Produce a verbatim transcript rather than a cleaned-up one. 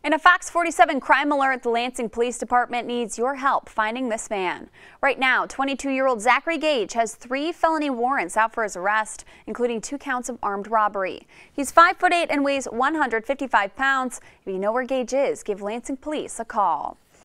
In a Fox forty-seven crime alert, the Lansing Police Department needs your help finding this man. Right now, twenty-two-year-old Zakkary Gage has three felony warrants out for his arrest, including two counts of armed robbery. He's five foot eight and weighs one hundred fifty-five pounds. If you know where Gage is, give Lansing Police a call.